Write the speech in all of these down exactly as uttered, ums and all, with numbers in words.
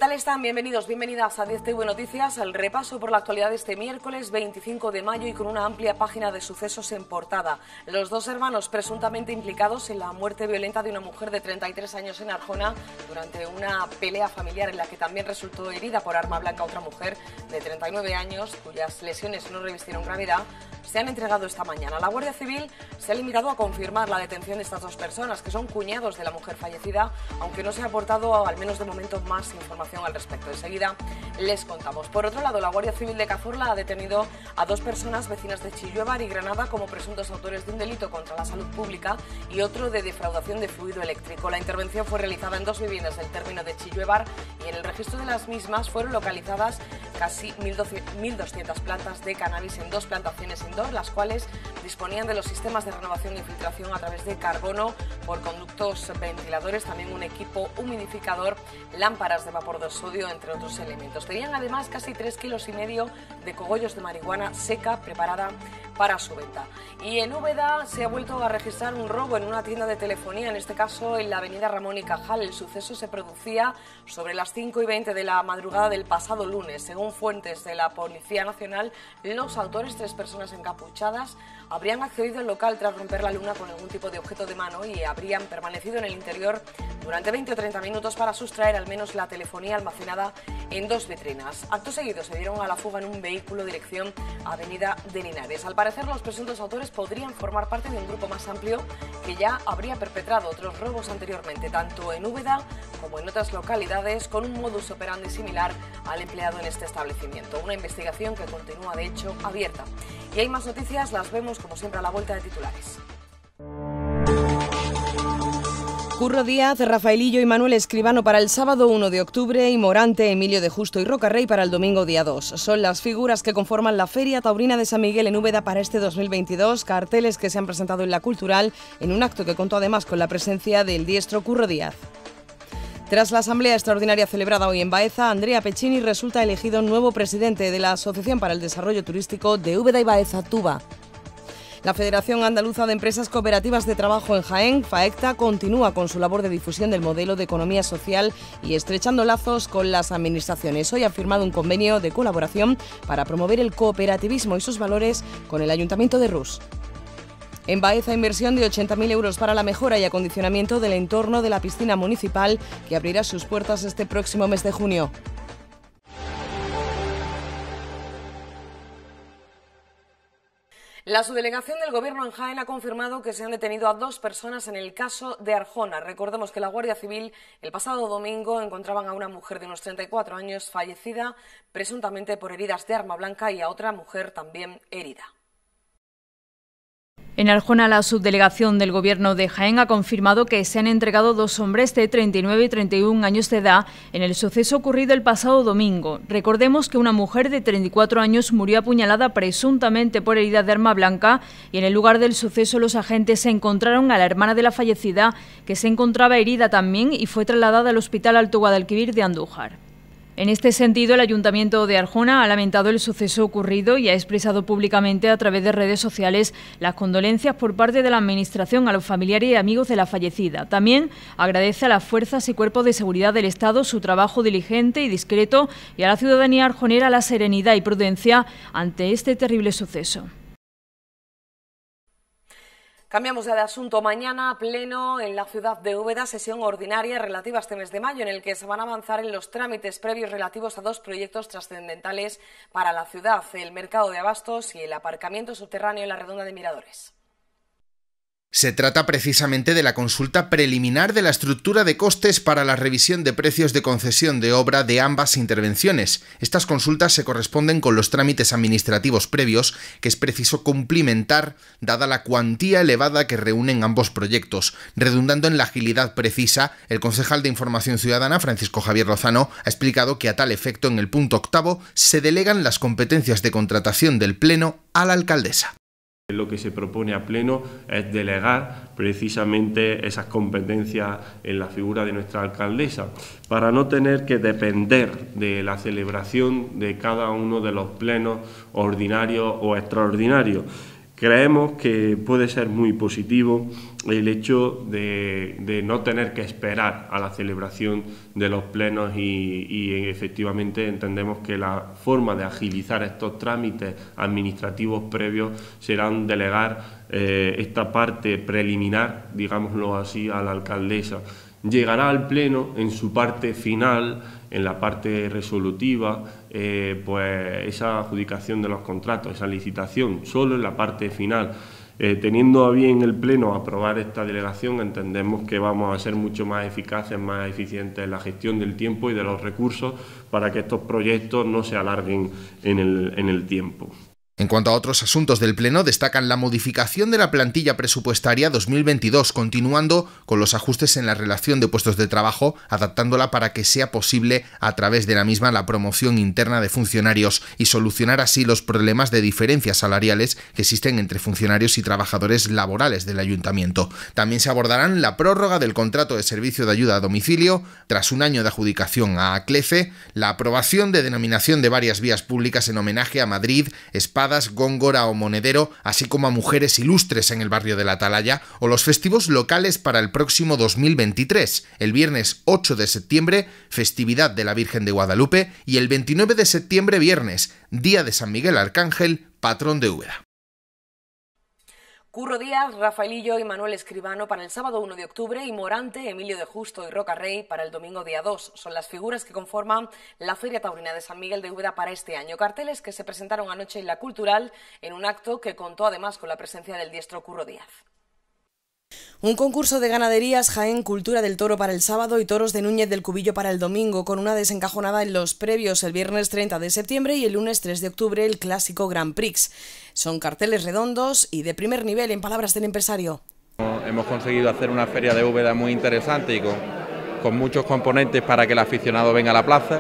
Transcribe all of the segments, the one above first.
tal están? Bienvenidos, bienvenidas a diez T V Noticias, el repaso por la actualidad de este miércoles veinticinco de mayo y con una amplia página de sucesos en portada. Los dos hermanos presuntamente implicados en la muerte violenta de una mujer de treinta y tres años en Arjona durante una pelea familiar en la que también resultó herida por arma blanca otra mujer de treinta y nueve años, cuyas lesiones no revistieron gravedad, se han entregado esta mañana. La Guardia Civil se ha limitado a confirmar la detención de estas dos personas, que son cuñados de la mujer fallecida, aunque no se ha aportado, al menos de momento, más información al respecto. Enseguida les contamos. Por otro lado, la Guardia Civil de Cazorla ha detenido a dos personas vecinas de Chilluevar y Granada como presuntos autores de un delito contra la salud pública y otro de defraudación de fluido eléctrico. La intervención fue realizada en dos viviendas del término de Chilluevar y en el registro de las mismas fueron localizadas casi mil doscientas plantas de cannabis en dos plantaciones indoor, las cuales disponían de los sistemas de renovación y filtración a través de carbono por conductos ventiladores, también un equipo humidificador, lámparas de vapor de sodio, entre otros elementos. Tenían además casi tres kilos y medio de cogollos de marihuana seca preparada para su venta. Y en Úbeda se ha vuelto a registrar un robo en una tienda de telefonía, en este caso en la avenida Ramón y Cajal. El suceso se producía sobre las cinco y veinte de la madrugada del pasado lunes. Según fuentes de la Policía Nacional, los autores, tres personas encapuchadas, habrían accedido al local tras romper la luna con algún tipo de objeto de mano y habrían permanecido en el interior durante veinte o treinta minutos para sustraer al menos la telefonía almacenada en dos vitrinas. Acto seguido se dieron a la fuga en un vehículo dirección Avenida de Linares. Al parecer, los presuntos autores podrían formar parte de un grupo más amplio que ya habría perpetrado otros robos anteriormente, tanto en Úbeda como en otras localidades, con un modus operandi similar al empleado en este establecimiento. Una investigación que continúa, de hecho, abierta. Y hay más noticias, las vemos como siempre a la vuelta de titulares. Curro Díaz, Rafaelillo y Manuel Escribano para el sábado uno de octubre y Morante, Emilio de Justo y Rocarrey para el domingo día dos. Son las figuras que conforman la Feria Taurina de San Miguel en Úbeda para este dos mil veintidós, carteles que se han presentado en la Cultural en un acto que contó además con la presencia del diestro Curro Díaz. Tras la asamblea extraordinaria celebrada hoy en Baeza, Andrea Pecchini resulta elegido nuevo presidente de la Asociación para el Desarrollo Turístico de Úbeda y Baeza, TUBA. La Federación Andaluza de Empresas Cooperativas de Trabajo en Jaén, FAECTA, continúa con su labor de difusión del modelo de economía social y estrechando lazos con las administraciones. Hoy ha firmado un convenio de colaboración para promover el cooperativismo y sus valores con el Ayuntamiento de Rus. En Baeza, inversión de ochenta mil euros para la mejora y acondicionamiento del entorno de la piscina municipal que abrirá sus puertas este próximo mes de junio. La subdelegación del Gobierno en Jaén ha confirmado que se han detenido a dos personas en el caso de Arjona. Recordemos que la Guardia Civil el pasado domingo encontraban a una mujer de unos treinta y cuatro años fallecida presuntamente por heridas de arma blanca y a otra mujer también herida. En Arjona, la subdelegación del Gobierno de Jaén ha confirmado que se han entregado dos hombres de treinta y nueve y treinta y un años de edad en el suceso ocurrido el pasado domingo. Recordemos que una mujer de treinta y cuatro años murió apuñalada presuntamente por heridas de arma blanca y en el lugar del suceso los agentes se encontraron a la hermana de la fallecida, que se encontraba herida también y fue trasladada al Hospital Alto Guadalquivir de Andújar. En este sentido, el Ayuntamiento de Arjona ha lamentado el suceso ocurrido y ha expresado públicamente a través de redes sociales las condolencias por parte de la Administración a los familiares y amigos de la fallecida. También agradece a las fuerzas y cuerpos de seguridad del Estado su trabajo diligente y discreto y a la ciudadanía arjonera la serenidad y prudencia ante este terrible suceso. Cambiamos ya de asunto. Mañana, pleno en la ciudad de Úbeda, sesión ordinaria relativa a este mes de mayo, en el que se van a avanzar en los trámites previos relativos a dos proyectos trascendentales para la ciudad: el mercado de abastos y el aparcamiento subterráneo en la redonda de Miradores. Se trata precisamente de la consulta preliminar de la estructura de costes para la revisión de precios de concesión de obra de ambas intervenciones. Estas consultas se corresponden con los trámites administrativos previos que es preciso cumplimentar dada la cuantía elevada que reúnen ambos proyectos. Redundando en la agilidad precisa, el concejal de Información Ciudadana, Francisco Javier Lozano, ha explicado que a tal efecto en el punto octavo se delegan las competencias de contratación del Pleno a la alcaldesa. Lo que se propone a pleno es delegar precisamente esas competencias en la figura de nuestra alcaldesa, para no tener que depender de la celebración de cada uno de los plenos ordinarios o extraordinarios. Creemos que puede ser muy positivo el hecho de, de no tener que esperar a la celebración de los plenos y, y efectivamente entendemos que la forma de agilizar estos trámites administrativos previos serán delegar eh, esta parte preliminar, digámoslo así, a la alcaldesa. Llegará al Pleno en su parte final, en la parte resolutiva, eh, pues esa adjudicación de los contratos, esa licitación, solo en la parte final. Eh, teniendo a bien el Pleno aprobar esta delegación, entendemos que vamos a ser mucho más eficaces, más eficientes en la gestión del tiempo y de los recursos para que estos proyectos no se alarguen en el, en el tiempo. En cuanto a otros asuntos del Pleno, destacan la modificación de la plantilla presupuestaria dos mil veintidós, continuando con los ajustes en la relación de puestos de trabajo, adaptándola para que sea posible a través de la misma la promoción interna de funcionarios y solucionar así los problemas de diferencias salariales que existen entre funcionarios y trabajadores laborales del Ayuntamiento. También se abordarán la prórroga del contrato de servicio de ayuda a domicilio tras un año de adjudicación a ACLEFE, la aprobación de denominación de varias vías públicas en homenaje a Madrid, Espada, Góngora o Monedero, así como a mujeres ilustres en el barrio de la Atalaya, o los festivos locales para el próximo dos mil veintitrés, el viernes ocho de septiembre, festividad de la Virgen de Guadalupe, y el veintinueve de septiembre, viernes, día de San Miguel Arcángel, patrón de Úbeda. Curro Díaz, Rafaelillo y Manuel Escribano para el sábado uno de octubre y Morante, Emilio de Justo y Roca Rey para el domingo día dos. Son las figuras que conforman la Feria Taurina de San Miguel de Úbeda para este año. Carteles que se presentaron anoche en la Cultural en un acto que contó además con la presencia del diestro Curro Díaz. Un concurso de ganaderías, Jaén Cultura del Toro para el sábado y Toros de Núñez del Cubillo para el domingo, con una desencajonada en los previos el viernes treinta de septiembre y el lunes tres de octubre el clásico Grand Prix. Son carteles redondos y de primer nivel, en palabras del empresario. Hemos conseguido hacer una feria de Úbeda muy interesante y con, con muchos componentes para que el aficionado venga a la plaza,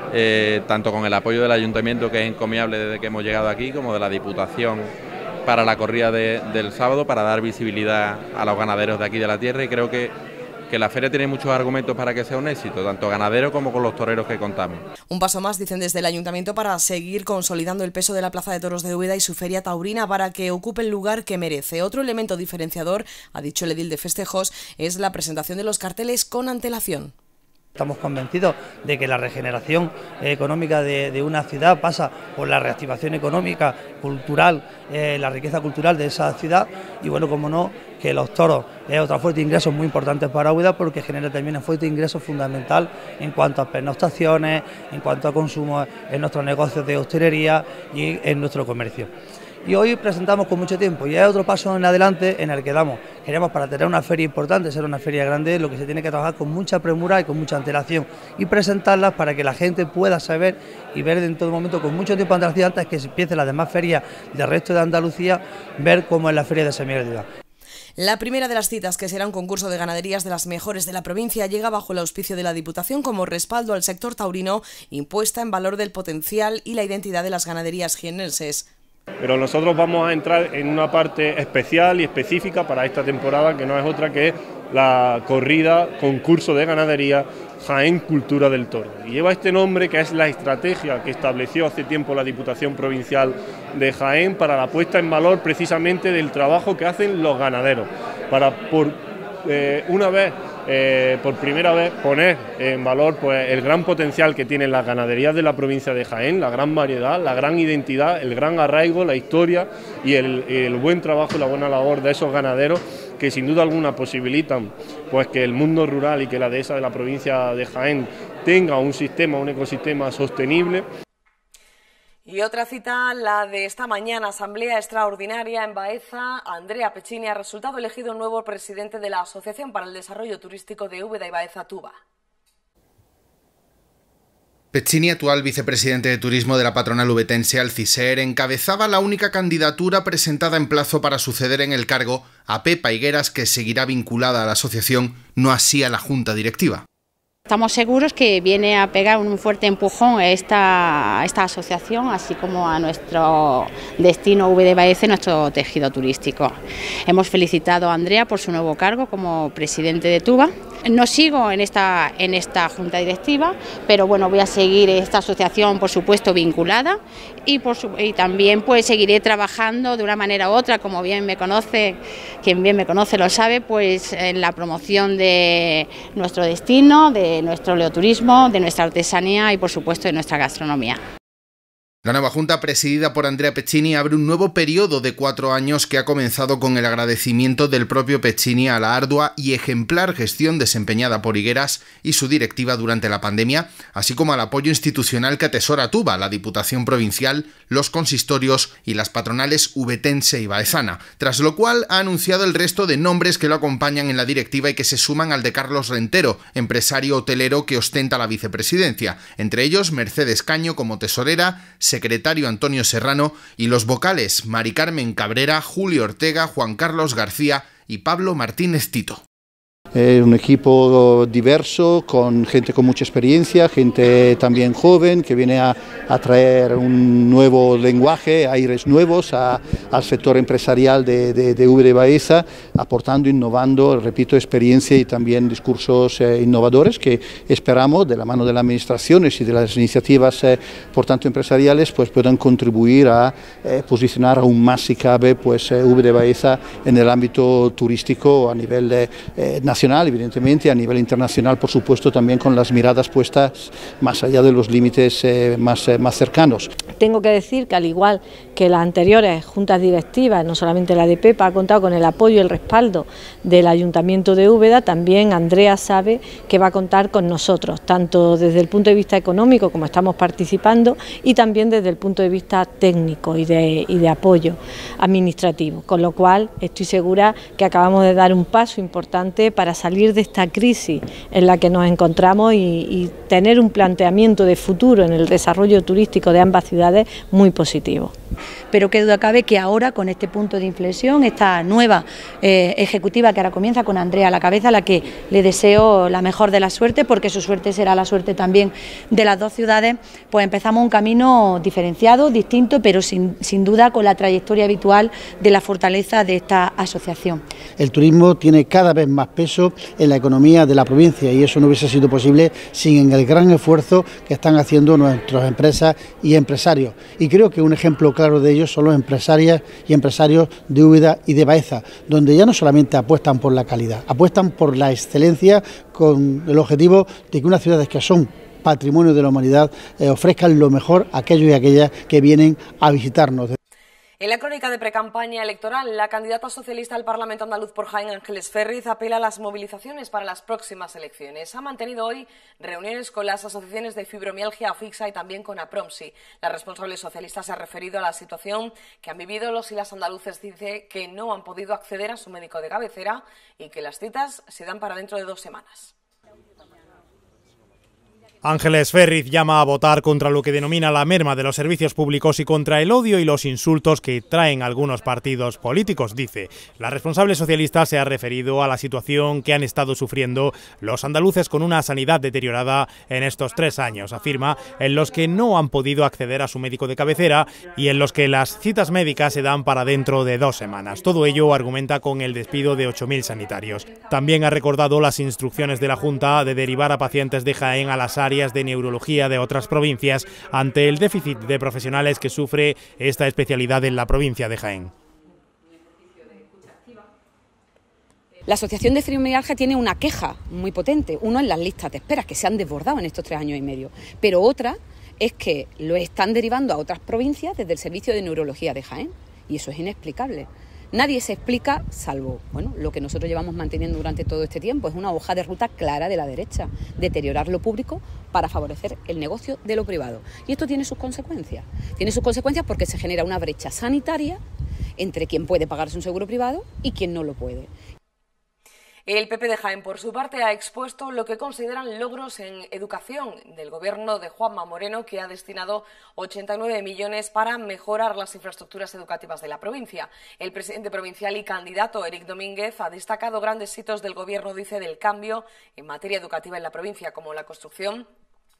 eh, tanto con el apoyo del Ayuntamiento, que es encomiable desde que hemos llegado aquí, como de la Diputación para la corrida de, del sábado, para dar visibilidad a los ganaderos de aquí de la tierra, y creo que, que la feria tiene muchos argumentos para que sea un éxito, tanto ganadero como con los toreros que contamos. Un paso más, dicen desde el Ayuntamiento, para seguir consolidando el peso de la Plaza de Toros de Úbeda y su feria taurina para que ocupe el lugar que merece. Otro elemento diferenciador, ha dicho el edil de festejos, es la presentación de los carteles con antelación. Estamos convencidos de que la regeneración económica de, de una ciudad pasa por la reactivación económica, cultural, eh, la riqueza cultural de esa ciudad, y bueno, como no, que los toros es otra fuente de ingresos muy importante para Úbeda, porque genera también una fuente de ingresos fundamental en cuanto a pernoctaciones, en cuanto a consumo en nuestros negocios de hostelería y en nuestro comercio. Y hoy presentamos con mucho tiempo y hay otro paso en adelante en el que damos. Queremos, para tener una feria importante, ser una feria grande, lo que se tiene que trabajar con mucha premura y con mucha antelación y presentarlas para que la gente pueda saber y ver en todo momento con mucho tiempo de antelación, antes que se empiecen las demás ferias del resto de Andalucía, ver cómo es la feria de San Miguel de Úbeda. La primera de las citas, que será un concurso de ganaderías de las mejores de la provincia, llega bajo el auspicio de la Diputación como respaldo al sector taurino, impuesta en valor del potencial y la identidad de las ganaderías jiennenses. Pero nosotros vamos a entrar en una parte especial y específica para esta temporada, que no es otra que la corrida concurso de ganadería Jaén Cultura del Toro. Y lleva este nombre, que es la estrategia que estableció hace tiempo la Diputación Provincial de Jaén para la puesta en valor precisamente del trabajo que hacen los ganaderos, para por eh, una vez Eh, por primera vez poner en valor pues, el gran potencial que tienen las ganaderías de la provincia de Jaén, la gran variedad, la gran identidad, el gran arraigo, la historia y el, el buen trabajo y la buena labor de esos ganaderos, que sin duda alguna posibilitan pues, que el mundo rural y que la dehesa de la provincia de Jaén tenga un sistema, un ecosistema sostenible. Y otra cita, la de esta mañana, asamblea extraordinaria en Baeza. Andrea Pecini ha resultado elegido nuevo presidente de la Asociación para el Desarrollo Turístico de Úbeda y Baeza Tuba. Pecini, actual vicepresidente de Turismo de la patronal ubetense Alciser, encabezaba la única candidatura presentada en plazo para suceder en el cargo a Pepa Higueras, que seguirá vinculada a la asociación, no así a la junta directiva. Estamos seguros que viene a pegar un fuerte empujón a esta, a esta asociación, así como a nuestro destino Úbeda y Baeza, nuestro tejido turístico. Hemos felicitado a Andrea por su nuevo cargo como presidente de Tuba No sigo en esta, en esta junta directiva, pero bueno, voy a seguir esta asociación, por supuesto, vinculada y, por su, y también pues seguiré trabajando de una manera u otra, como bien me conoce, quien bien me conoce lo sabe, pues en la promoción de nuestro destino, de nuestro oleoturismo, de nuestra artesanía y por supuesto de nuestra gastronomía. La nueva Junta, presidida por Andrea Pecini, abre un nuevo periodo de cuatro años que ha comenzado con el agradecimiento del propio Pecini a la ardua y ejemplar gestión desempeñada por Higueras y su directiva durante la pandemia, así como al apoyo institucional que atesora Tuba, la Diputación Provincial, los consistorios y las patronales ubetense y baezana, tras lo cual ha anunciado el resto de nombres que lo acompañan en la directiva y que se suman al de Carlos Rentero, empresario hotelero que ostenta la vicepresidencia, entre ellos Mercedes Caño como tesorera, secretario Antonio Serrano y los vocales Mari Carmen Cabrera, Julio Ortega, Juan Carlos García y Pablo Martínez Tito. Eh, un equipo diverso, con gente con mucha experiencia, gente también joven, que viene a, a traer un nuevo lenguaje, aires nuevos a, al sector empresarial de, de, de Úbeda y Baeza, aportando, innovando, repito, experiencia y también discursos eh, innovadores que esperamos, de la mano de las administraciones y de las iniciativas, eh, por tanto, empresariales, pues puedan contribuir a eh, posicionar aún más, si cabe, pues eh, Úbeda y Baeza en el ámbito turístico a nivel eh, nacional. Evidentemente, a nivel internacional, por supuesto, también con las miradas puestas más allá de los límites eh, más, eh, más cercanos. Tengo que decir que, al igual que las anteriores juntas directivas, no solamente la de Pepa, ha contado con el apoyo y el respaldo del Ayuntamiento de Úbeda, también Andrea sabe que va a contar con nosotros, tanto desde el punto de vista económico, como estamos participando, y también desde el punto de vista técnico y de, y de apoyo administrativo, con lo cual estoy segura que acabamos de dar un paso importante para salir de esta crisis en la que nos encontramos y, y tener un planteamiento de futuro en el desarrollo turístico de ambas ciudades muy positivo. Pero qué duda cabe que ahora, con este punto de inflexión, esta nueva eh, ejecutiva que ahora comienza con Andrea a la cabeza, a la que le deseo la mejor de la suerte, porque su suerte será la suerte también de las dos ciudades, pues empezamos un camino diferenciado, distinto, pero sin, sin duda con la trayectoria habitual de la fortaleza de esta asociación. El turismo tiene cada vez más peso en la economía de la provincia y eso no hubiese sido posible sin el gran esfuerzo que están haciendo nuestras empresas y empresarios. Y creo que un ejemplo claro de ellos son los empresarias y empresarios de Úbeda y de Baeza, donde ya no solamente apuestan por la calidad, apuestan por la excelencia con el objetivo de que unas ciudades que son patrimonio de la humanidad eh, ofrezcan lo mejor a aquellos y aquellas que vienen a visitarnos. En la crónica de precampaña electoral, la candidata socialista al Parlamento andaluz por Jaén, Ángeles Ferriz, apela a las movilizaciones para las próximas elecciones. Ha mantenido hoy reuniones con las asociaciones de fibromialgia Afixa y también con APROMSI. La responsable socialista se ha referido a la situación que han vivido los y las andaluces. Dice que no han podido acceder a su médico de cabecera y que las citas se dan para dentro de dos semanas. Ángeles Ferriz llama a votar contra lo que denomina la merma de los servicios públicos y contra el odio y los insultos que traen algunos partidos políticos, dice. La responsable socialista se ha referido a la situación que han estado sufriendo los andaluces con una sanidad deteriorada en estos tres años, afirma, en los que no han podido acceder a su médico de cabecera y en los que las citas médicas se dan para dentro de dos semanas. Todo ello argumenta con el despido de ocho mil sanitarios. También ha recordado las instrucciones de la Junta de derivar a pacientes de Jaén a las áreas de neurología de otras provincias ante el déficit de profesionales que sufre esta especialidad en la provincia de Jaén. La Asociación de Fibromialgia tiene una queja muy potente, uno en las listas de espera que se han desbordado en estos tres años y medio, pero otra es que lo están derivando a otras provincias desde el servicio de neurología de Jaén y eso es inexplicable. Nadie se explica, salvo bueno, lo que nosotros llevamos manteniendo durante todo este tiempo, es una hoja de ruta clara de la derecha, deteriorar lo público para favorecer el negocio de lo privado. Y esto tiene sus consecuencias. Tiene sus consecuencias porque se genera una brecha sanitaria entre quien puede pagarse un seguro privado y quien no lo puede. El P P de Jaén, por su parte, ha expuesto lo que consideran logros en educación del gobierno de Juanma Moreno, que ha destinado ochenta y nueve millones para mejorar las infraestructuras educativas de la provincia. El presidente provincial y candidato, Eric Domínguez, ha destacado grandes hitos del gobierno, dice, del cambio en materia educativa en la provincia, como la construcción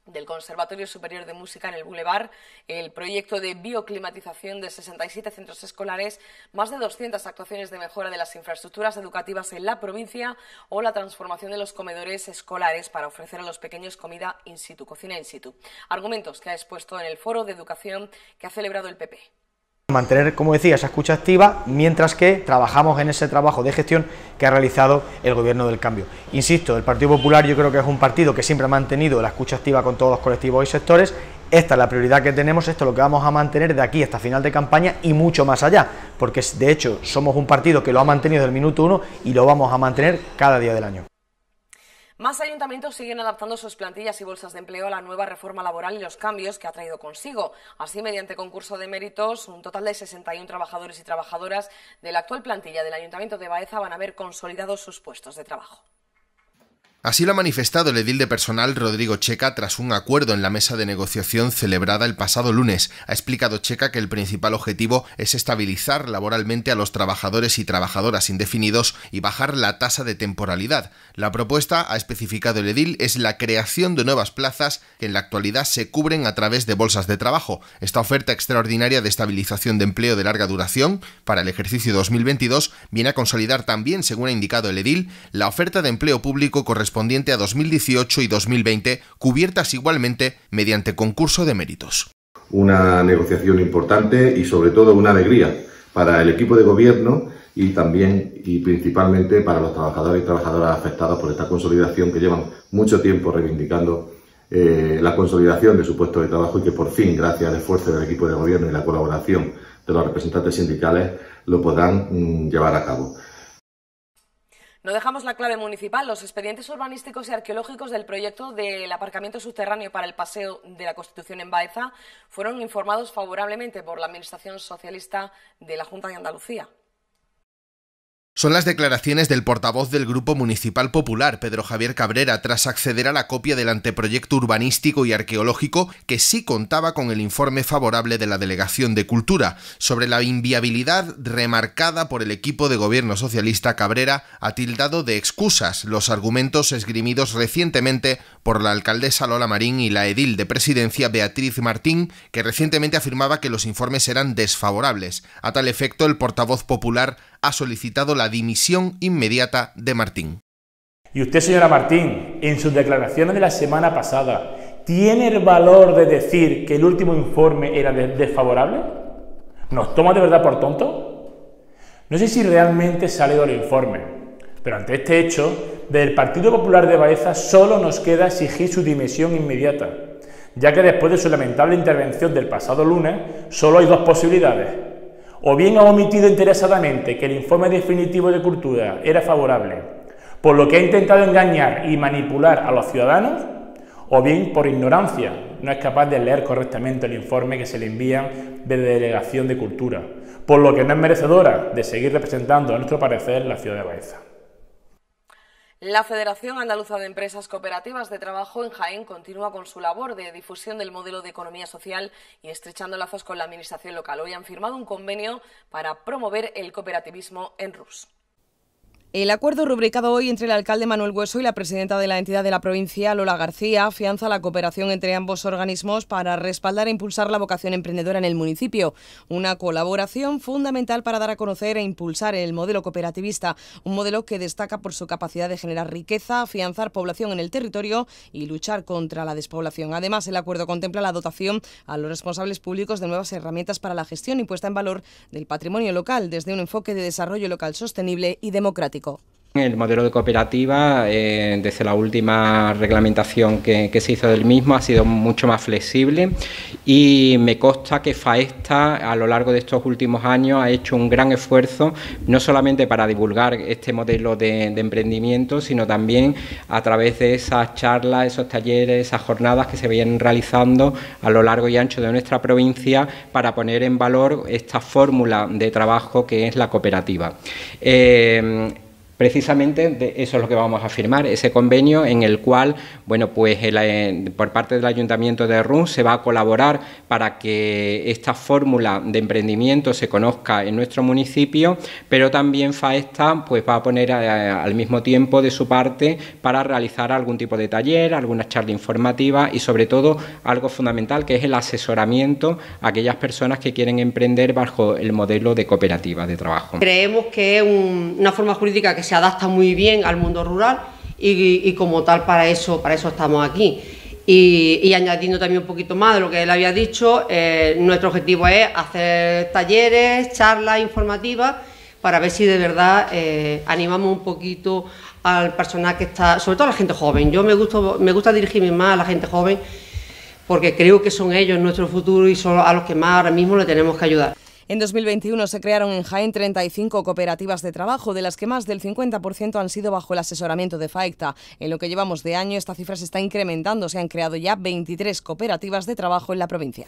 del Conservatorio Superior de Música en el Boulevard, el proyecto de bioclimatización de sesenta y siete centros escolares, más de doscientas actuaciones de mejora de las infraestructuras educativas en la provincia o la transformación de los comedores escolares para ofrecer a los pequeños comida in situ, cocina in situ. Argumentos que ha expuesto en el foro de educación que ha celebrado el P P. Mantener, como decía, esa escucha activa, mientras que trabajamos en ese trabajo de gestión que ha realizado el Gobierno del Cambio. Insisto, el Partido Popular yo creo que es un partido que siempre ha mantenido la escucha activa con todos los colectivos y sectores. Esta es la prioridad que tenemos, esto es lo que vamos a mantener de aquí hasta final de campaña y mucho más allá, porque de hecho somos un partido que lo ha mantenido desde el minuto uno y lo vamos a mantener cada día del año. Más ayuntamientos siguen adaptando sus plantillas y bolsas de empleo a la nueva reforma laboral y los cambios que ha traído consigo. Así, mediante concurso de méritos, un total de sesenta y uno trabajadores y trabajadoras de la actual plantilla del Ayuntamiento de Baeza van a ver consolidados sus puestos de trabajo. Así lo ha manifestado el edil de personal Rodrigo Checa tras un acuerdo en la mesa de negociación celebrada el pasado lunes. Ha explicado Checa que el principal objetivo es estabilizar laboralmente a los trabajadores y trabajadoras indefinidos y bajar la tasa de temporalidad. La propuesta, ha especificado el edil, es la creación de nuevas plazas que en la actualidad se cubren a través de bolsas de trabajo. Esta oferta extraordinaria de estabilización de empleo de larga duración para el ejercicio dos mil veintidós viene a consolidar también, según ha indicado el edil, la oferta de empleo público correspondiente correspondiente a dos mil dieciocho y dos mil veinte, cubiertas igualmente mediante concurso de méritos. Una negociación importante y sobre todo una alegría para el equipo de gobierno y también y principalmente para los trabajadores y trabajadoras afectados por esta consolidación que llevan mucho tiempo reivindicando eh, la consolidación de su puesto de trabajo y que por fin, gracias al esfuerzo del equipo de gobierno y la colaboración de los representantes sindicales, lo podrán mm, llevar a cabo. No dejamos la clave municipal. Los expedientes urbanísticos y arqueológicos del proyecto del aparcamiento subterráneo para el Paseo de la Constitución en Baeza fueron informados favorablemente por la Administración Socialista de la Junta de Andalucía. Son las declaraciones del portavoz del Grupo Municipal Popular, Pedro Javier Cabrera, tras acceder a la copia del anteproyecto urbanístico y arqueológico que sí contaba con el informe favorable de la Delegación de Cultura. Sobre la inviabilidad remarcada por el equipo de gobierno socialista, Cabrera ha tildado de excusas los argumentos esgrimidos recientemente por la alcaldesa Lola Marín y la edil de Presidencia Beatriz Martín, que recientemente afirmaba que los informes eran desfavorables. A tal efecto, el portavoz popular ha solicitado la dimisión inmediata de Martín. Y usted, señora Martín, en sus declaraciones de la semana pasada, ¿tiene el valor de decir que el último informe era desfavorable? ¿Nos toma de verdad por tontos? No sé si realmente se ha leído el informe, pero ante este hecho, del Partido Popular de Baeza solo nos queda exigir su dimisión inmediata, ya que después de su lamentable intervención del pasado lunes, solo hay dos posibilidades. O bien ha omitido interesadamente que el informe definitivo de Cultura era favorable, por lo que ha intentado engañar y manipular a los ciudadanos, o bien por ignorancia no es capaz de leer correctamente el informe que se le envía de Delegación de Cultura, por lo que no es merecedora de seguir representando, a nuestro parecer, la ciudad de Baeza. La Federación Andaluza de Empresas Cooperativas de Trabajo en Jaén continúa con su labor de difusión del modelo de economía social y estrechando lazos con la administración local. Hoy han firmado un convenio para promover el cooperativismo en Rus. El acuerdo rubricado hoy entre el alcalde Manuel Hueso y la presidenta de la entidad de la provincia, Lola García, afianza la cooperación entre ambos organismos para respaldar e impulsar la vocación emprendedora en el municipio. Una colaboración fundamental para dar a conocer e impulsar el modelo cooperativista, un modelo que destaca por su capacidad de generar riqueza, afianzar población en el territorio y luchar contra la despoblación. Además, el acuerdo contempla la dotación a los responsables públicos de nuevas herramientas para la gestión y puesta en valor del patrimonio local desde un enfoque de desarrollo local sostenible y democrático. El modelo de cooperativa, eh, desde la última reglamentación que, que se hizo del mismo, ha sido mucho más flexible y me consta que Faesta a lo largo de estos últimos años ha hecho un gran esfuerzo, no solamente para divulgar este modelo de, de emprendimiento, sino también a través de esas charlas, esos talleres, esas jornadas que se vienen realizando a lo largo y ancho de nuestra provincia para poner en valor esta fórmula de trabajo que es la cooperativa. Eh, Precisamente de eso es lo que vamos a firmar, ese convenio en el cual, bueno, pues el, por parte del Ayuntamiento de Irún se va a colaborar para que esta fórmula de emprendimiento se conozca en nuestro municipio, pero también Faesta pues va a poner eh, al mismo tiempo de su parte para realizar algún tipo de taller, alguna charla informativa y sobre todo algo fundamental que es el asesoramiento a aquellas personas que quieren emprender bajo el modelo de cooperativa de trabajo. Creemos que es un, una forma jurídica que se adapta muy bien al mundo rural y, y como tal para eso, para eso estamos aquí. Y, y añadiendo también un poquito más de lo que él había dicho, eh, nuestro objetivo es hacer talleres, charlas informativas para ver si de verdad eh, animamos un poquito al personal que está, sobre todo a la gente joven. Yo me gusta, me gusta dirigirme más a la gente joven porque creo que son ellos nuestro futuro y son a los que más ahora mismo le tenemos que ayudar. En dos mil veintiuno se crearon en Jaén treinta y cinco cooperativas de trabajo, de las que más del cincuenta por ciento han sido bajo el asesoramiento de Faecta. En lo que llevamos de año, esta cifra se está incrementando. Se han creado ya veintitrés cooperativas de trabajo en la provincia.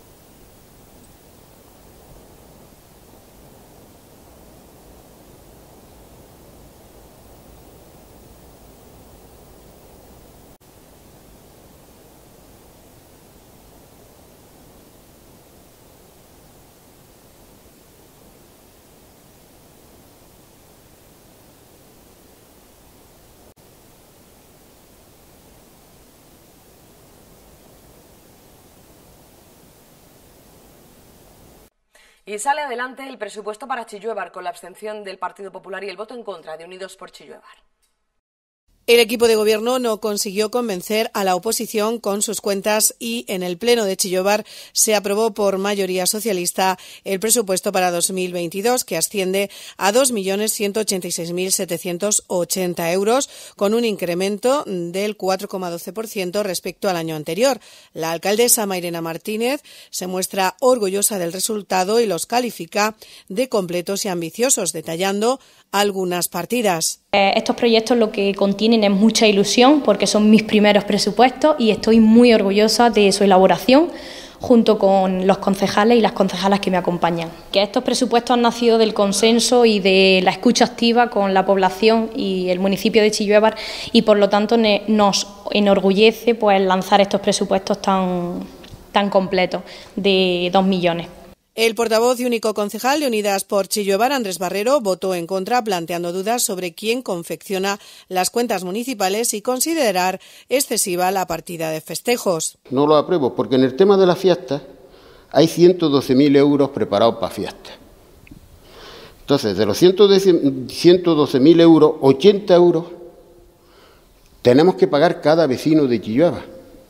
Y sale adelante el presupuesto para Chilluévar con la abstención del Partido Popular y el voto en contra de Unidos por Chilluévar. El equipo de gobierno no consiguió convencer a la oposición con sus cuentas y en el pleno de Chilluévar se aprobó por mayoría socialista el presupuesto para dos mil veintidós, que asciende a dos millones ciento ochenta y seis mil setecientos ochenta euros, con un incremento del cuatro coma doce por ciento respecto al año anterior. La alcaldesa Mairena Martínez se muestra orgullosa del resultado y los califica de completos y ambiciosos, detallando algunas partidas. Estos proyectos lo que contienen es mucha ilusión porque son mis primeros presupuestos y estoy muy orgullosa de su elaboración junto con los concejales y las concejalas que me acompañan. Que estos presupuestos han nacido del consenso y de la escucha activa con la población y el municipio de Chilluévar y por lo tanto nos enorgullece pues lanzar estos presupuestos tan, tan completos de dos millones. El portavoz y único concejal de Unidas por Chilluévar, Andrés Barrero, votó en contra, planteando dudas sobre quién confecciona las cuentas municipales y considerar excesiva la partida de festejos. No lo apruebo porque en el tema de las fiestas hay ciento doce mil euros preparados para fiestas. Entonces, de los ciento doce mil euros, ochenta euros tenemos que pagar cada vecino de Chilluévar,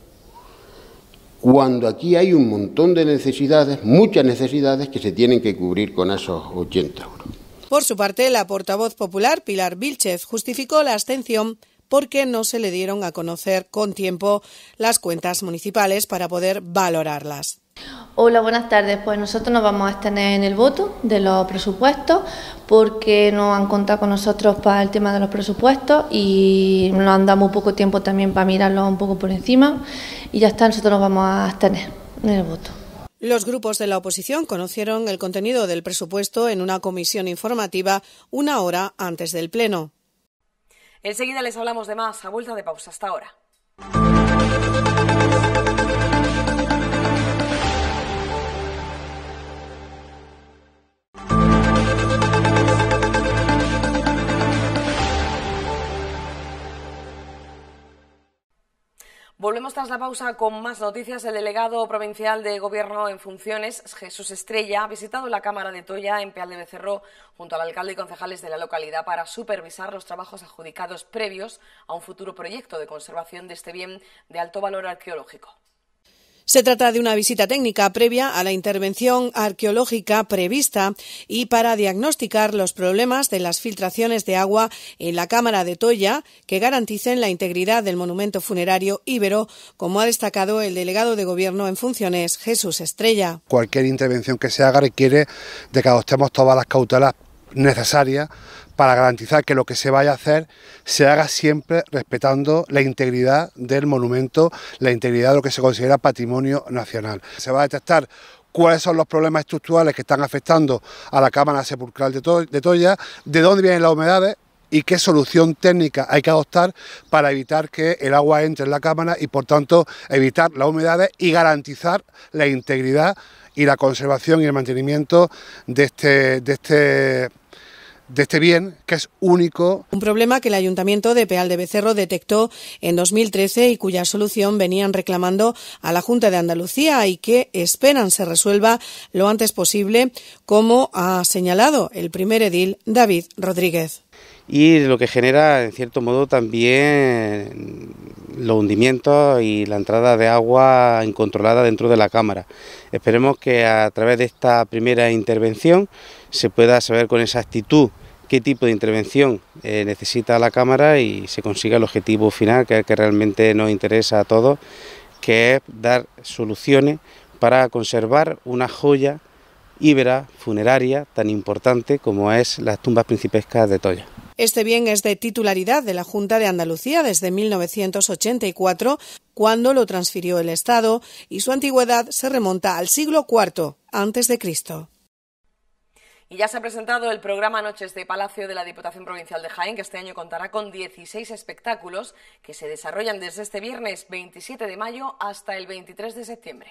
cuando aquí hay un montón de necesidades, muchas necesidades que se tienen que cubrir con esos ochenta euros. Por su parte, la portavoz popular, Pilar Vílchez, justificó la abstención porque no se le dieron a conocer con tiempo las cuentas municipales para poder valorarlas. Hola, buenas tardes. Pues nosotros nos vamos a abstener en el voto de los presupuestos porque no han contado con nosotros para el tema de los presupuestos y nos han dado muy poco tiempo también para mirarlo un poco por encima y ya está, nosotros nos vamos a abstener en el voto. Los grupos de la oposición conocieron el contenido del presupuesto en una comisión informativa una hora antes del pleno. Enseguida les hablamos de más, a vuelta de pausa. Hasta ahora. Volvemos tras la pausa con más noticias. El delegado provincial de Gobierno en funciones, Jesús Estrella, ha visitado la Cámara de Toya en Peal de Becerro junto al alcalde y concejales de la localidad para supervisar los trabajos adjudicados previos a un futuro proyecto de conservación de este bien de alto valor arqueológico. Se trata de una visita técnica previa a la intervención arqueológica prevista y para diagnosticar los problemas de las filtraciones de agua en la Cámara de Toya que garanticen la integridad del monumento funerario íbero, como ha destacado el delegado de Gobierno en funciones, Jesús Estrella. Cualquier intervención que se haga requiere de que adoptemos todas las cautelas necesarias para garantizar que lo que se vaya a hacer se haga siempre respetando la integridad del monumento, la integridad de lo que se considera patrimonio nacional. Se va a detectar cuáles son los problemas estructurales que están afectando a la cámara sepulcral de, to de Toya, de dónde vienen las humedades, y qué solución técnica hay que adoptar para evitar que el agua entre en la cámara y, por tanto, evitar las humedades y garantizar la integridad y la conservación y el mantenimiento de este, de este, de este bien, que es único. Un problema que el Ayuntamiento de Peal de Becerro detectó en dos mil trece y cuya solución venían reclamando a la Junta de Andalucía y que esperan se resuelva lo antes posible, como ha señalado el primer edil David Rodríguez. Y lo que genera, en cierto modo, también los hundimientos y la entrada de agua incontrolada dentro de la cámara. Esperemos que a través de esta primera intervención se pueda saber con exactitud qué tipo de intervención eh, necesita la cámara y se consiga el objetivo final, que es el que realmente nos interesa a todos, que es dar soluciones para conservar una joya íbera funeraria tan importante como es las tumbas principescas de Toya. Este bien es de titularidad de la Junta de Andalucía desde mil novecientos ochenta y cuatro, cuando lo transfirió el Estado, y su antigüedad se remonta al siglo cuarto antes de Cristo. Y ya se ha presentado el programa Noches de Palacio de la Diputación Provincial de Jaén, que este año contará con dieciséis espectáculos que se desarrollan desde este viernes veintisiete de mayo hasta el veintitrés de septiembre.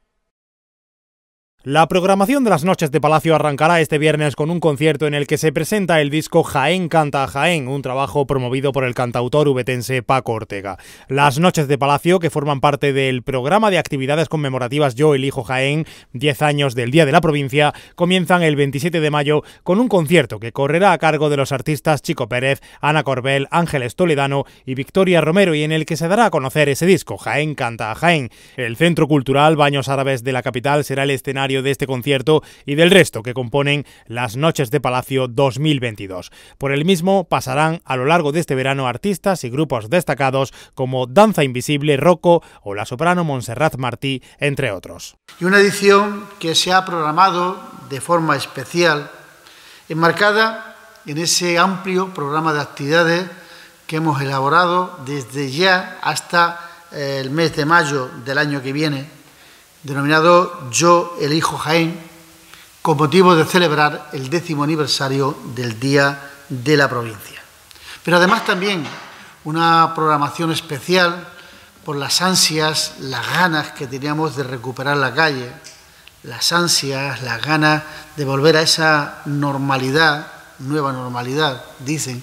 La programación de las Noches de Palacio arrancará este viernes con un concierto en el que se presenta el disco Jaén canta a Jaén, un trabajo promovido por el cantautor ubetense Paco Ortega. Las Noches de Palacio, que forman parte del programa de actividades conmemorativas Yo elijo Jaén, diez años del Día de la Provincia, comienzan el veintisiete de mayo con un concierto que correrá a cargo de los artistas Chico Pérez, Ana Corbel, Ángeles Toledano y Victoria Romero, y en el que se dará a conocer ese disco, Jaén canta a Jaén. El Centro Cultural Baños Árabes de la capital será el escenario de este concierto y del resto que componen las Noches de Palacio dos mil veintidós. Por el mismo pasarán a lo largo de este verano artistas y grupos destacados como Danza Invisible, Rocco o la soprano Montserrat Martí, entre otros. Y una edición que se ha programado de forma especial, enmarcada en ese amplio programa de actividades que hemos elaborado desde ya hasta el mes de mayo del año que viene, denominado Yo elijo Jaén, con motivo de celebrar el décimo aniversario del Día de la Provincia. Pero además también una programación especial por las ansias, las ganas que teníamos de recuperar la calle, las ansias, las ganas de volver a esa normalidad, nueva normalidad, dicen.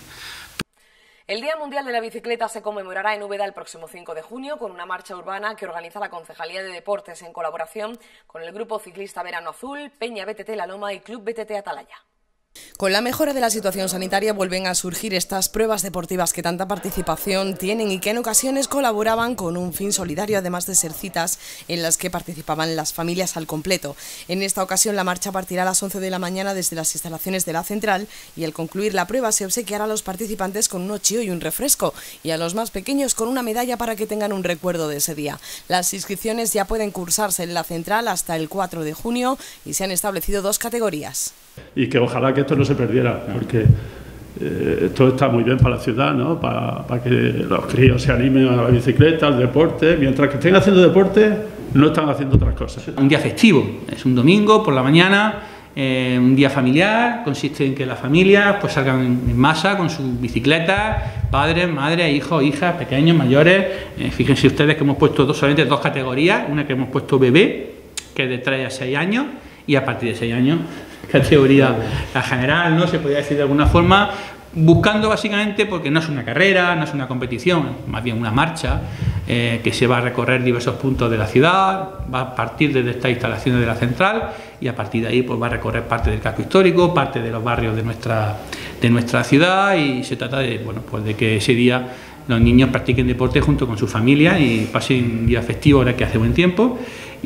El Día Mundial de la Bicicleta se conmemorará en Úbeda el próximo cinco de junio con una marcha urbana que organiza la Concejalía de Deportes en colaboración con el Grupo Ciclista Verano Azul, Peña B T T La Loma y Club B T T Atalaya. Con la mejora de la situación sanitaria vuelven a surgir estas pruebas deportivas que tanta participación tienen y que en ocasiones colaboraban con un fin solidario, además de ser citas en las que participaban las familias al completo. En esta ocasión la marcha partirá a las once de la mañana desde las instalaciones de la central y al concluir la prueba se obsequiará a los participantes con un ochío y un refresco y a los más pequeños con una medalla para que tengan un recuerdo de ese día. Las inscripciones ya pueden cursarse en la central hasta el cuatro de junio y se han establecido dos categorías. Y que ojalá que esto no se perdiera, porque eh, esto está muy bien para la ciudad, ¿no? Para, para que los críos se animen a la bicicleta, al deporte. Mientras que estén haciendo deporte, no están haciendo otras cosas. Un día festivo, es un domingo por la mañana, eh, un día familiar, consiste en que las familias pues salgan en masa con sus bicicletas, padres, madres, hijos, hijas, pequeños, mayores. Eh, fíjense ustedes que hemos puesto dos, solamente dos categorías, una que hemos puesto bebé, que es de tres a seis años, y a partir de seis años, categoría la general, ¿no? Se podría decir de alguna forma, buscando básicamente, porque no es una carrera, no es una competición, más bien una marcha eh, que se va a recorrer diversos puntos de la ciudad, va a partir desde estas instalaciones de la central y a partir de ahí pues va a recorrer parte del casco histórico, parte de los barrios de nuestra, de nuestra ciudad, y se trata de, bueno, pues de que ese día los niños practiquen deporte junto con su familia y pasen un día festivo ahora que hace buen tiempo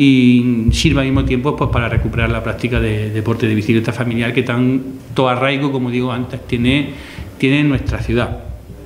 y sirva al mismo tiempo pues para recuperar la práctica de deporte de bicicleta familiar que tanto arraigo, como digo antes, tiene, tiene nuestra ciudad.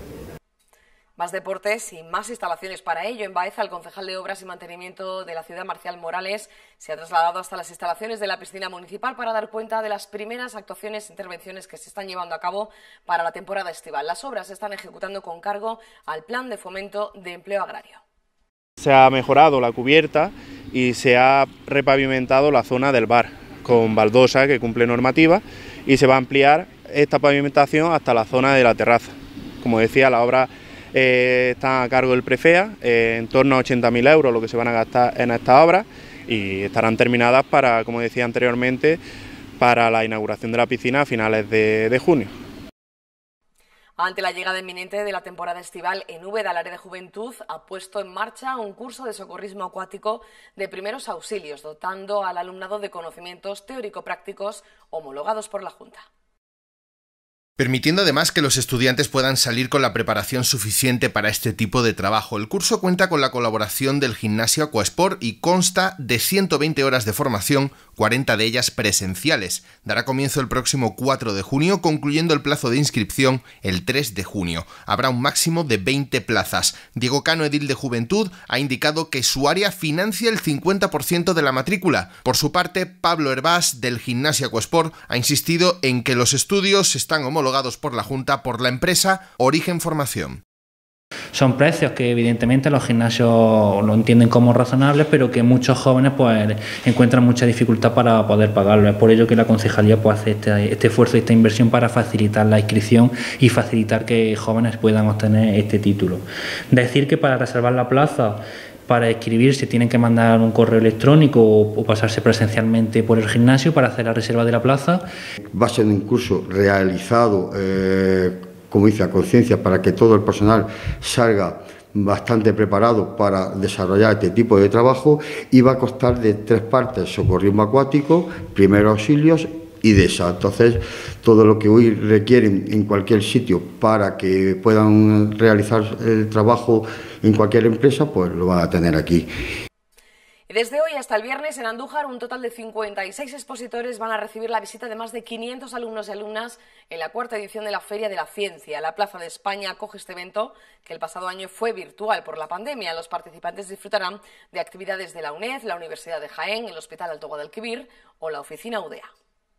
Más deportes y más instalaciones para ello. En Baeza, el concejal de Obras y Mantenimiento de la ciudad, Marcial Morales, se ha trasladado hasta las instalaciones de la piscina municipal para dar cuenta de las primeras actuaciones e intervenciones que se están llevando a cabo para la temporada estival. Las obras se están ejecutando con cargo al Plan de Fomento de Empleo Agrario. Se ha mejorado la cubierta y se ha repavimentado la zona del bar con baldosa que cumple normativa y se va a ampliar esta pavimentación hasta la zona de la terraza. Como decía, la obra eh, está a cargo del Prefea, eh, en torno a ochenta mil euros lo que se van a gastar en esta obra, y estarán terminadas para, como decía anteriormente, para la inauguración de la piscina a finales de, de junio. Ante la llegada inminente de la temporada estival, en Úbeda, el área de Juventud ha puesto en marcha un curso de socorrismo acuático de primeros auxilios, dotando al alumnado de conocimientos teórico-prácticos homologados por la Junta. Permitiendo además que los estudiantes puedan salir con la preparación suficiente para este tipo de trabajo. El curso cuenta con la colaboración del Gimnasio Aquasport y consta de ciento veinte horas de formación, cuarenta de ellas presenciales. Dará comienzo el próximo cuatro de junio, concluyendo el plazo de inscripción el tres de junio. Habrá un máximo de veinte plazas. Diego Cano, edil de Juventud, ha indicado que su área financia el cincuenta por ciento de la matrícula. Por su parte, Pablo Hervás, del Gimnasio Aquasport, ha insistido en que los estudios están homologados por la Junta por la empresa Origen Formación. Son precios que evidentemente los gimnasios lo entienden como razonables, pero que muchos jóvenes pues encuentran mucha dificultad para poder pagarlo. Es por ello que la concejalía pues hace este, este esfuerzo y esta inversión para facilitar la inscripción y facilitar que jóvenes puedan obtener este título. Decir que para reservar la plaza, para inscribirse tienen que mandar un correo electrónico o, o pasarse presencialmente por el gimnasio para hacer la reserva de la plaza. Va a ser un curso realizado, eh, como dice, a conciencia, para que todo el personal salga bastante preparado para desarrollar este tipo de trabajo, y va a constar de tres partes: socorrismo acuático, primeros auxilios y D E S A. Entonces, todo lo que hoy requieren en cualquier sitio para que puedan realizar el trabajo en cualquier empresa, pues lo van a tener aquí. Desde hoy hasta el viernes en Andújar, un total de cincuenta y seis expositores van a recibir la visita de más de quinientos alumnos y alumnas en la cuarta edición de la Feria de la Ciencia. La Plaza de España acoge este evento, que el pasado año fue virtual por la pandemia. Los participantes disfrutarán de actividades de la UNED, la Universidad de Jaén, el Hospital Alto Guadalquivir o la Oficina U D E A.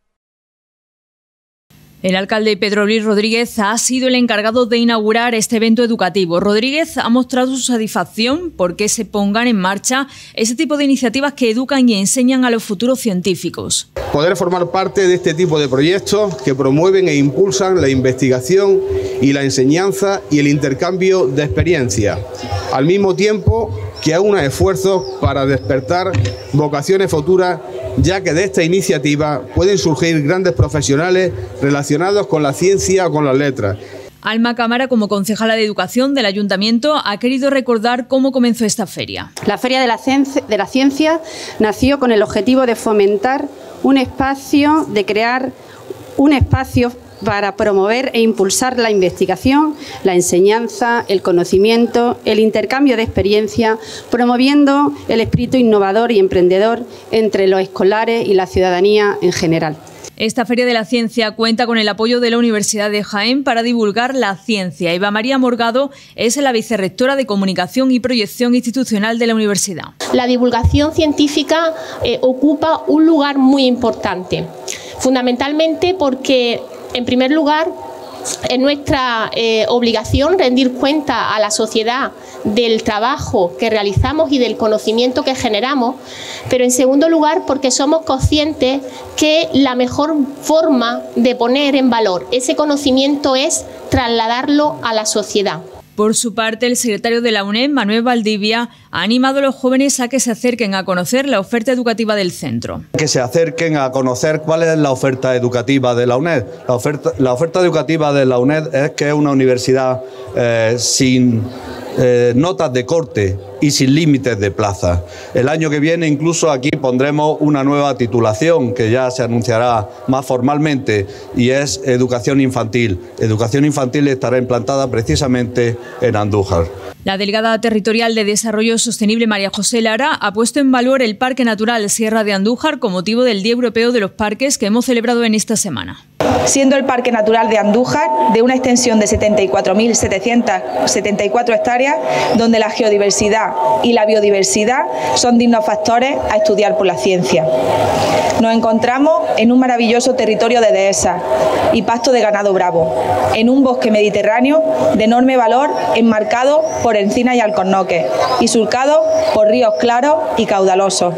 El alcalde Pedro Luis Rodríguez ha sido el encargado de inaugurar este evento educativo. Rodríguez ha mostrado su satisfacción porque se pongan en marcha ese tipo de iniciativas que educan y enseñan a los futuros científicos. Poder formar parte de este tipo de proyectos que promueven e impulsan la investigación y la enseñanza y el intercambio de experiencias, al mismo tiempo que aúna esfuerzos para despertar vocaciones futuras, ya que de esta iniciativa pueden surgir grandes profesionales relacionados con la ciencia o con las letras. Alma Cámara, como concejala de Educación del Ayuntamiento, ha querido recordar cómo comenzó esta feria. La Feria de la, de la Ciencia nació con el objetivo de fomentar un espacio, de crear un espacio para promover e impulsar la investigación, la enseñanza, el conocimiento, el intercambio de experiencia, promoviendo el espíritu innovador y emprendedor entre los escolares y la ciudadanía en general. Esta Feria de la Ciencia cuenta con el apoyo de la Universidad de Jaén para divulgar la ciencia. Eva María Morgado es la vicerrectora de Comunicación y Proyección Institucional de la universidad. La divulgación científica eh, ocupa un lugar muy importante, fundamentalmente porque, en primer lugar, es nuestra eh, obligación rendir cuenta a la sociedad del trabajo que realizamos y del conocimiento que generamos, pero en segundo lugar porque somos conscientes que la mejor forma de poner en valor ese conocimiento es trasladarlo a la sociedad. Por su parte, el secretario de la UNED, Manuel Valdivia, ha animado a los jóvenes a que se acerquen a conocer la oferta educativa del centro. Que se acerquen a conocer cuál es la oferta educativa de la UNED. La oferta, la oferta educativa de la UNED es que es una universidad eh, sin eh, notas de corte y sin límites de plaza. El año que viene incluso aquí pondremos una nueva titulación que ya se anunciará más formalmente, y es educación infantil. Educación infantil estará implantada precisamente en Andújar. La delegada territorial de Desarrollo Sostenible, María José Lara, ha puesto en valor el Parque Natural Sierra de Andújar con motivo del Día Europeo de los Parques que hemos celebrado en esta semana. Siendo el Parque Natural de Andújar de una extensión de setenta y cuatro mil setecientas setenta y cuatro hectáreas, donde la geodiversidad y la biodiversidad son dignos factores a estudiar por la ciencia. Nos encontramos en un maravilloso territorio de dehesas y pasto de ganado bravo, en un bosque mediterráneo de enorme valor enmarcado por encinas y alcornoques y surcado por ríos claros y caudalosos.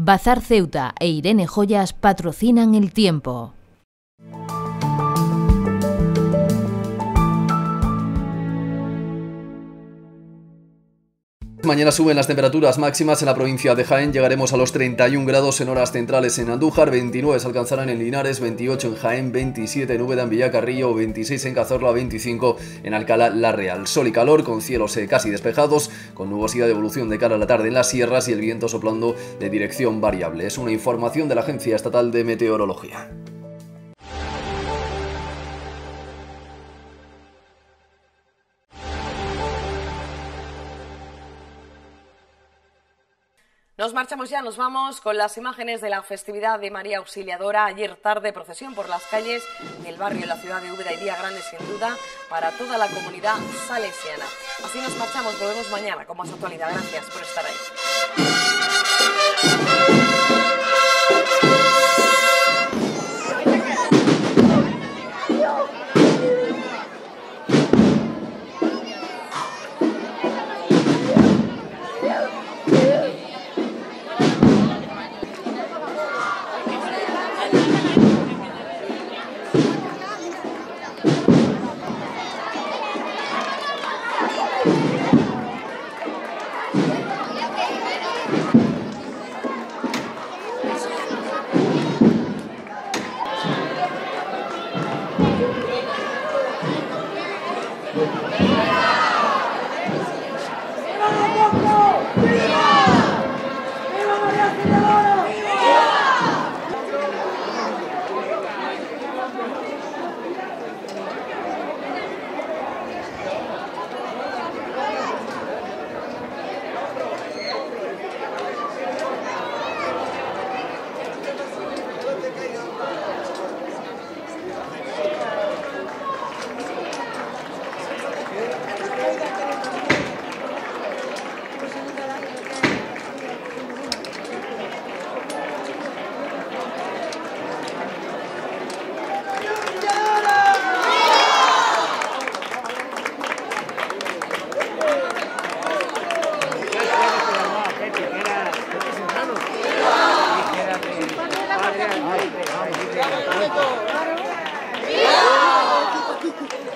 Bazar Ceuta e Irene Joyas patrocinan El Tiempo. Mañana suben las temperaturas máximas en la provincia de Jaén, llegaremos a los treinta y un grados en horas centrales en Andújar, veintinueve se alcanzarán en Linares, veintiocho en Jaén, veintisiete en Úbeda, en Villacarrillo, veintiséis en Cazorla, veinticinco en Alcalá la Real. Sol y calor con cielos casi despejados, con nubosidad de evolución de cara a la tarde en las sierras y el viento soplando de dirección variable. Es una información de la Agencia Estatal de Meteorología. Nos marchamos ya, nos vamos con las imágenes de la festividad de María Auxiliadora. Ayer tarde, procesión por las calles del barrio de la ciudad de Úbeda y día grande sin duda para toda la comunidad salesiana. Así nos marchamos, volvemos mañana con más actualidad. Gracias por estar ahí. ¡Viva!